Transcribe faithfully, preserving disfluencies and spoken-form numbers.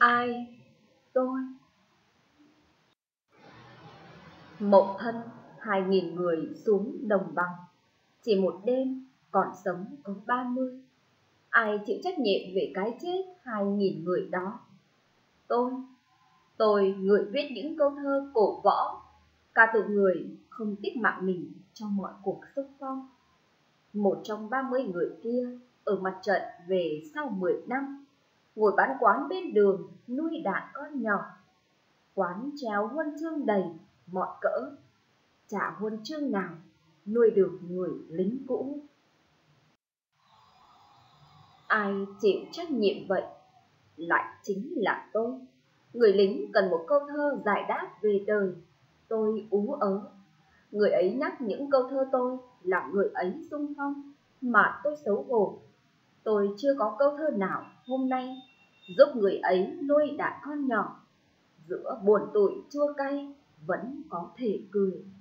Ai? Tôi. Mậu Thân hai nghìn người xuống đồng bằng, chỉ một đêm còn sống có ba mươi. Ai chịu trách nhiệm về cái chết hai nghìn người đó? Tôi. Tôi, người viết những câu thơ cổ võ, ca tụng người không tiếc mạng mình cho mọi cuộc xung phong. Một trong ba mươi người kia ở mặt trận về sau mười năm, ngồi bán quán bên đường nuôi đàn con nhỏ. Quán treo huân chương đầy mọi cỡ, chả huân chương nào nuôi được người lính cũ. Ai chịu trách nhiệm vậy? Lại chính là tôi. Người lính cần một câu thơ giải đáp về đời, tôi ú ớ. Người ấy nhắc những câu thơ tôi là người ấy xung phong, mà tôi xấu hổ. Tôi chưa có câu thơ nào hôm nay giúp người ấy nuôi đàn con nhỏ. Giữa buồn tủi chua cay vẫn có thể cười.